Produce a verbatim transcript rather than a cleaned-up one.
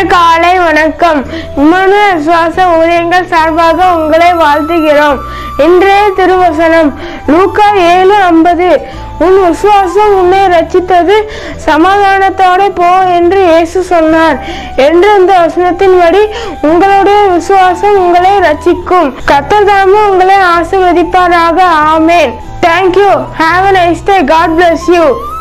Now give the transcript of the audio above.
காலை வணக்கம். இம்மானுவேல் விசுவாச ஊழியங்கள் சார்பாக உங்களை வாழ்த்துகிறோம். இன்றைய திருவசனம் லூக்கா ஏழு ஐம்பது. உன் விசுவாசம் உன்னை ரட்சித்தது, சமாதானத்தோடு போ என்று இயேசு சொன்னார் என்று இந்த வசனத்தின்படி உங்களுடைய விசுவாசம் உங்களை ரட்சிக்கும். கர்த்தர் தாமே உங்களை ஆசீர்வதிப்பாராக. ஆமேன். Thank you. Have a nice day. God bless you.